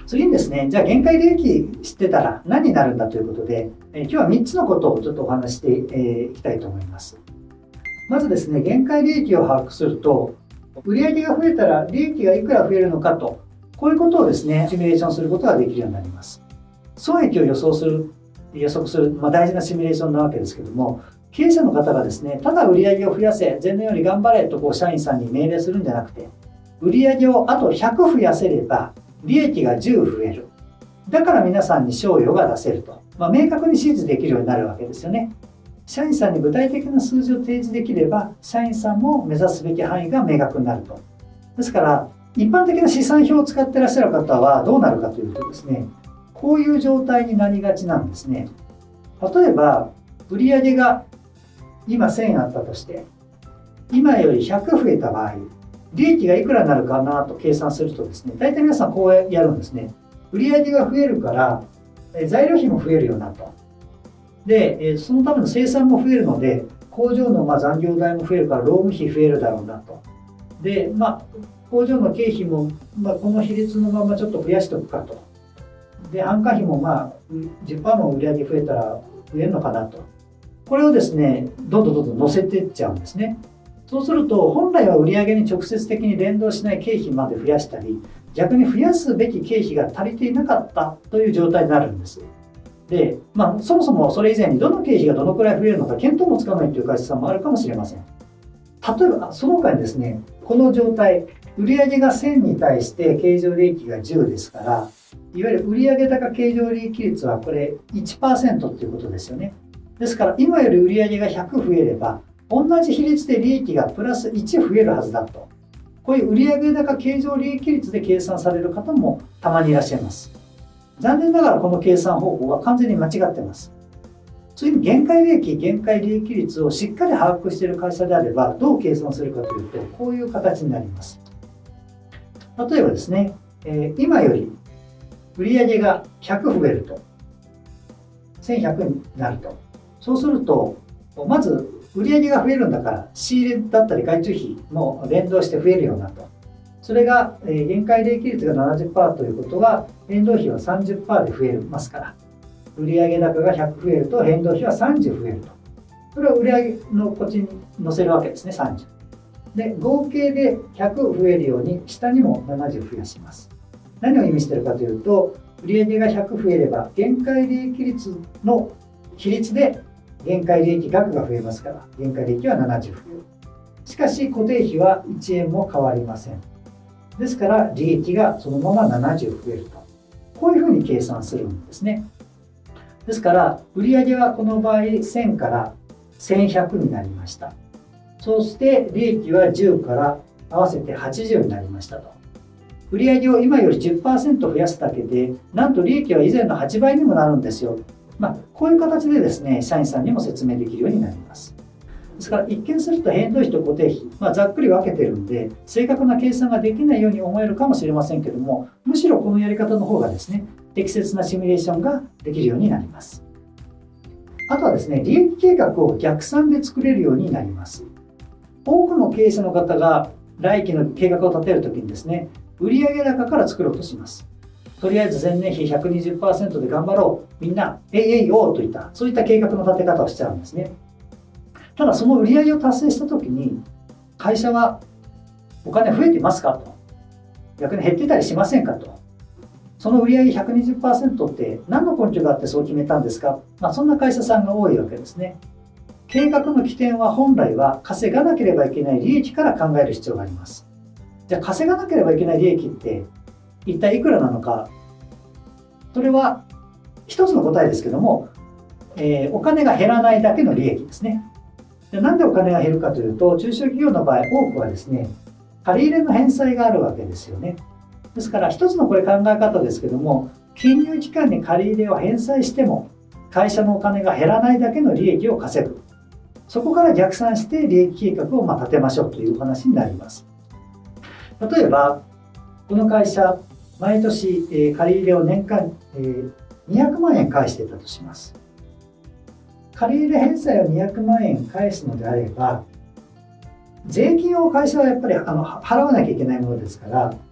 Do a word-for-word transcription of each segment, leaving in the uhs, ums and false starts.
次にですね、じゃあ限界利益知ってたら何になるんだということで、えー、今日はみっつのことをちょっとお話してい、えー、いきたいと思います。まずですね、限界利益を把握すると、売上が増えたら利益がいくら増えるのかと、こういうことをですね、シミュレーションすることができるようになります。損益を予想する、予測する、まあ、大事なシミュレーションなわけですけども、経営者の方がですね、ただ売上を増やせ、前年より頑張れとこう社員さんに命令するんじゃなくて、売上をあとひゃく増やせれば、利益がじゅう増える。だから皆さんに賞与が出せると。まあ、明確に指示できるようになるわけですよね。社員さんに具体的な数字を提示できれば、社員さんも目指すべき範囲が明確になると。ですから、一般的な試算表を使っていらっしゃる方はどうなるかというとですね、こういう状態になりがちなんですね。例えば、売上が今せんあったとして、今よりひゃく増えた場合、利益がいくらになるかなと計算するとですね、大体皆さんこうやるんですね。売上が増えるから、材料費も増えるよなと。で、そのための生産も増えるので、工場のまあ残業代も増えるから、労務費増えるだろうなと。で、まあ、工場の経費も、まあ、この比率のままちょっと増やしておくかと。で、販管費もまあ じゅっパーセント も売上増えたら増えるのかなと。これをですね、どんどんどんどん乗せていっちゃうんですね。そうすると、本来は売上に直接的に連動しない経費まで増やしたり、逆に増やすべき経費が足りていなかったという状態になるんです。で、まあ、そもそもそれ以前にどの経費がどのくらい増えるのか見当もつかないという会社さんもあるかもしれません。例えば、その他にですね、この状態、売上がせんに対して経常利益がじゅうですから、いわゆる売上高経常利益率はこれ いちパーセント ということですよね。ですから、今より売上がひゃく増えれば、同じ比率で利益がプラスいち増えるはずだと。こういう売上高経常利益率で計算される方もたまにいらっしゃいます。残念ながらこの計算方法は完全に間違っています。次に限界利益、限界利益率をしっかり把握している会社であれば、どう計算するかというと、こういう形になります。例えばですね、えー、今より売上がひゃく増えると、せんひゃくになると。そうすると、まず売上が増えるんだから、仕入れだったり外注費も連動して増えるようになると。それが、えー、限界利益率が ななじゅっパーセント ということは、変動費は さんじゅっパーセント で増えますから、売上高がひゃく増えると変動費はさんじゅう増えると。それを売上のこっちに載せるわけですね、さんじゅう。で、合計でひゃく増えるように、下にもななじゅう増やします。何を意味しているかというと、売上がひゃく増えれば、限界利益率の比率で限界利益額が増えますから、限界利益はななじゅう増える。しかし、固定費はいちえんも変わりません。ですから、利益がそのままななじゅう増えると。こういうふうに計算するんですね。ですから、売上はこの場合せんからせんひゃくになりました。そして利益はじゅうから合わせてはちじゅうになりましたと。売上を今より じゅっパーセント 増やすだけで、なんと利益は以前のはちばいにもなるんですよ。まあ、こういう形でですね、社員さんにも説明できるようになります。ですから、一見すると変動費と固定費、まあ、ざっくり分けてるんで、正確な計算ができないように思えるかもしれませんけども、むしろこのやり方の方がですね、適切なシミュレーションができるようになります。あとはですね、利益計画を逆算で作れるようになります。多くの経営者の方が来期の計画を立てるときにですね、売上高から作ろうとします。とりあえず前年比 ひゃくにじゅっパーセント で頑張ろう。みんな、えいえいおうといった、そういった計画の立て方をしちゃうんですね。ただその売上を達成したときに、会社はお金増えてますかと。逆に減ってたりしませんかと。その売上 ひゃくにじゅっパーセント って何の根拠があってそう決めたんですか、まあ、そんな会社さんが多いわけですね。計画の起点は本来は稼がなければいけない利益から考える必要があります。じゃあ稼がなければいけない利益って一体いくらなのか。それは一つの答えですけども、えー、お金が減らないだけの利益ですね。で、なんでお金が減るかというと、中小企業の場合多くはですね、借り入れの返済があるわけですよね。ですから一つのこれ考え方ですけども、金融機関に借り入れを返済しても会社のお金が減らないだけの利益を稼ぐ。そこから逆算して利益計画をまあ立てましょうというお話になります。例えば、この会社、毎年、えー、借り入れを年間、えー、にひゃくまんえん返していたとします。借り入れ返済をにひゃくまんえん返すのであれば、税金を会社はやっぱりあの払わなきゃいけないものですから、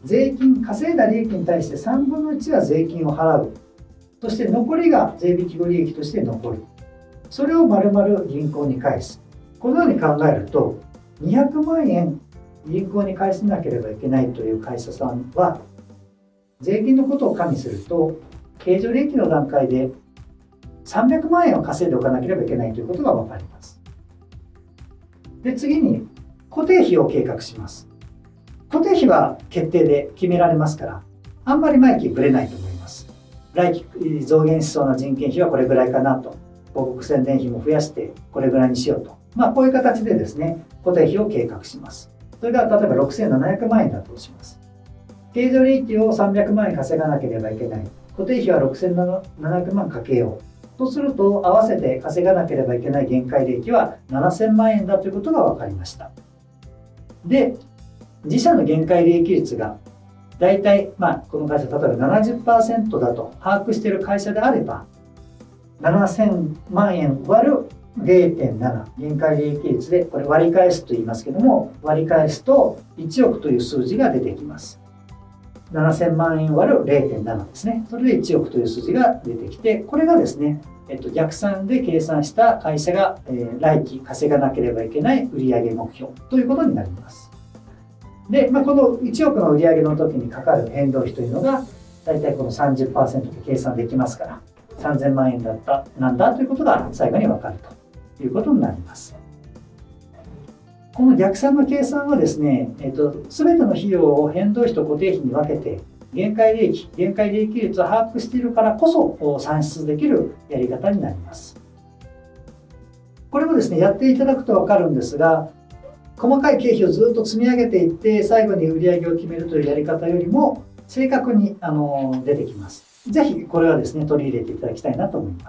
税金、稼いだ利益に対してさんぶんのいちは税金を払う。そして残りが税引き後利益として残る。それを丸々銀行に返す。このように考えると、にひゃくまんえん銀行に返さなければいけないという会社さんは、税金のことを加味すると、経常利益の段階でさんびゃくまんえんを稼いでおかなければいけないということが分かります。で、次に固定費を計画します。固定費は決定で決められますから、あんまり毎期ぶれないと思います。来期増減しそうな人件費はこれぐらいかなと。広告宣伝費も増やしてこれぐらいにしようと。まあこういう形でですね、固定費を計画します。それが例えばろくせんななひゃくまんえんだとします。経常利益をさんびゃくまんえん稼がなければいけない。固定費はろくせんななひゃくまんかけよう。とすると、合わせて稼がなければいけない限界利益はななせんまんえんだということが分かりました。で、自社の限界利益率が大体、まあ、この会社、例えば ななじゅっパーセント だと把握している会社であれば、ななせんまんえん割る れいてんなな、限界利益率で、これ割り返すと言いますけども、割り返すといちおくという数字が出てきます。ななせんまんえん割る れいてんなな ですね。それでいちおくという数字が出てきて、これがですね、えっと、逆算で計算した会社が、えー、来期稼がなければいけない売上目標ということになります。で、まあ、このいちおくの売上の時にかかる変動費というのが、だいたいこの さんじゅっパーセント で計算できますから、さんぜんまんえんだったなんだということが最後に分かるということになります。この逆算の計算はですね、えっと、全ての費用を変動費と固定費に分けて、限界利益、限界利益率を把握しているからこそ算出できるやり方になります。これもですね、やっていただくと分かるんですが、細かい経費をずっと積み上げていって、最後に売上を決めるというやり方よりも、正確にあの出てきます。ぜひこれはですね、取り入れていただきたいなと思います。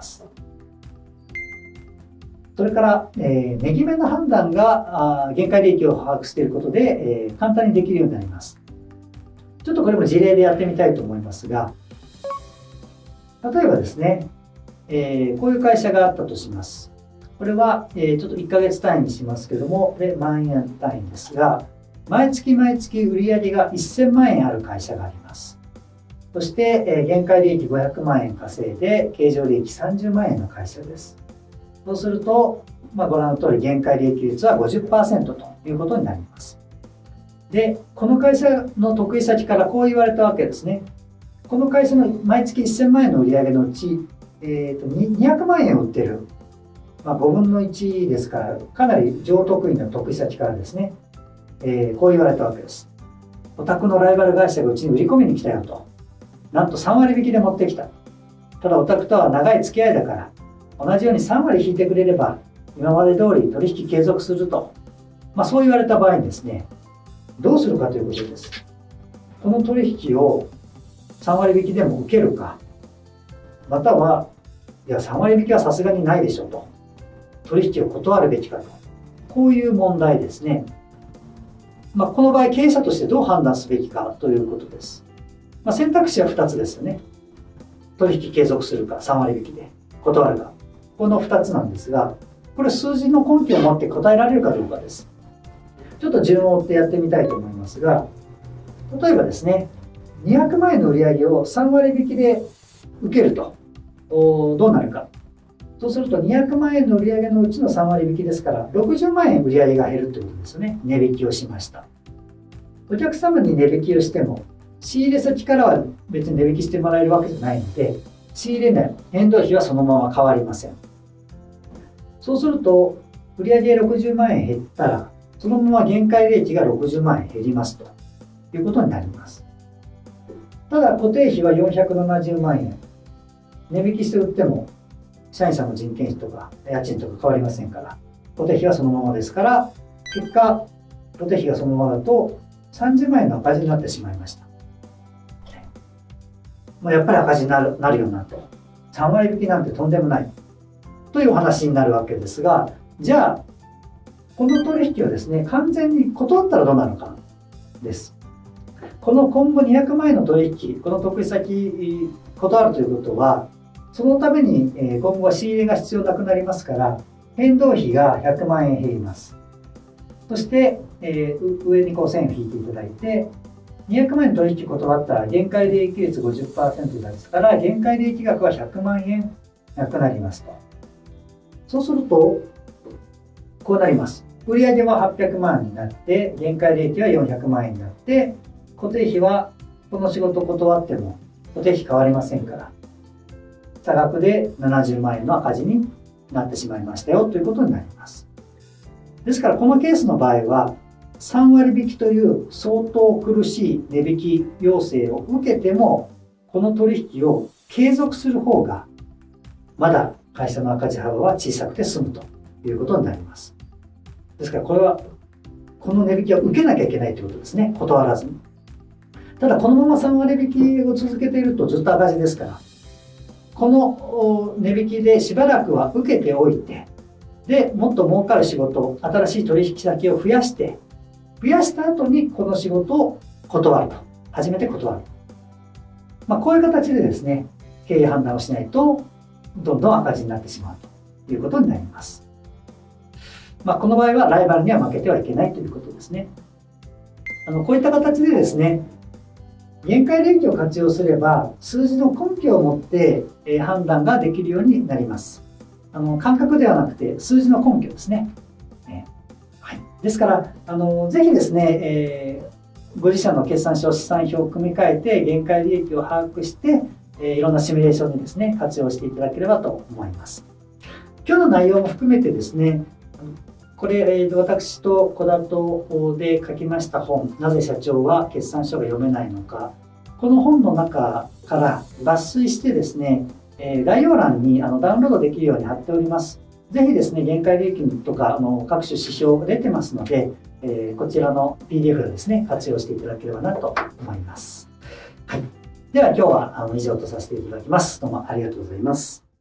それから、えー、値決めの判断があ限界利益を把握していることで、えー、簡単にできるようになります。ちょっとこれも事例でやってみたいと思いますが、例えばですね、えー、こういう会社があったとします。これは、えー、ちょっといっかげつ単位にしますけども、で、万円単位ですが、毎月毎月売上がせんまんえんある会社があります。そして、えー、限界利益ごひゃくまんえん稼いで、経常利益さんじゅうまんえんの会社です。そうすると、まあ、ご覧の通り限界利益率は ごじゅっパーセント ということになります。で、この会社の得意先からこう言われたわけですね。この会社の毎月せんまんえんの売上のうち、えー、とにひゃくまんえんを売ってる、まあ、ごぶんのいちですから、かなり上得意な得意先からですね、えー、こう言われたわけです。お宅のライバル会社がうちに売り込みに来たよと。なんとさんわり引きで持ってきた。ただお宅とは長い付き合いだから、同じようにさんわり引いてくれれば、今まで通り取引継続すると。まあ、そう言われた場合にですね、どうするかということです。この取引をさんわり引きでも受けるか、または、いや、さんわり引きはさすがにないでしょうと。取引を断るべきかと。こういう問題ですね。まあ、この場合、経営者としてどう判断すべきかということです。まあ、選択肢はふたつですよね。取引継続するか、さんわり引きで断るか。このふたつなんですが、これ数字の根拠を持って答えられるかどうかです。ちょっと順を追ってやってみたいと思いますが、例えばですね、にひゃくまんえんの売上をさんわり引きで受けると、どうなるか。そうするとにひゃくまんえんの売上のうちのさんわり引きですから、ろくじゅうまんえん売上が減るということですよね。値引きをしました。お客様に値引きをしても、仕入れ先からは別に値引きしてもらえるわけじゃないので、仕入れ値、変動費はそのまま変わりません。そうすると、売上ろくじゅうまんえん減ったら、そのまま限界利益がろくじゅうまんえん減りますということになります。ただ、固定費はよんひゃくななじゅうまんえん。値引きして売っても、社員さんの人件費とか家賃とか変わりませんから、固定費はそのままですから、結果、固定費がそのままだとさんじゅうまんえんの赤字になってしまいました。まあ、やっぱり赤字になる、なるよなと。さんわり引きなんてとんでもない。というお話になるわけですが、じゃあ、この取引をですね、完全に断ったらどうなるのかです。この今後にひゃくまんえんの取引、この得意先、断るということは、そのために今後は仕入れが必要なくなりますから、変動費がひゃくまんえん減ります。そして、えー、上にこう線を引いていただいて、 にひゃくまん円取引断ったら限界利益率 ごじゅっパーセント ですから、限界利益額はひゃくまんえんなくなりますと。そうすると、こうなります。売上ははっぴゃくまんになって、限界利益はよんひゃくまんえんになって、固定費はこの仕事を断っても固定費変わりませんから、差額でななじゅうまんえんの赤字になってしまいましたよということになります。ですからこのケースの場合は、さんわり引きという相当苦しい値引き要請を受けても、この取引を継続する方が、まだ会社の赤字幅は小さくて済むということになります。ですからこれは、この値引きを受けなきゃいけないということですね。断らずに。ただこのままさんわり引きを続けているとずっと赤字ですから、この値引きでしばらくは受けておいて、で、もっと儲かる仕事、新しい取引先を増やして、増やした後にこの仕事を断ると。初めて断る。まあ、こういう形でですね、経営判断をしないと、どんどん赤字になってしまうということになります。まあ、この場合はライバルには負けてはいけないということですね。あの、こういった形でですね、限界利益を活用すれば、数字の根拠を持って、えー、判断ができるようになります。あの、感覚ではなくて、数字の根拠ですね。えーはい、ですから、あの、ぜひですね、えー、ご自社の決算書、試算表を組み替えて、限界利益を把握して、えー、いろんなシミュレーションにですね、活用していただければと思います。今日の内容も含めてですね、これ、えー、私と小田とで書きました本、なぜ社長は決算書が読めないのか、この本の中から抜粋してですね、えー、概要欄にあのダウンロードできるように貼っております。ぜひですね、限界利益とかあの各種指標が出てますので、えー、こちらの ピーディーエフ をですね、活用していただければなと思います。はい。では今日はあの以上とさせていただきます。どうもありがとうございます。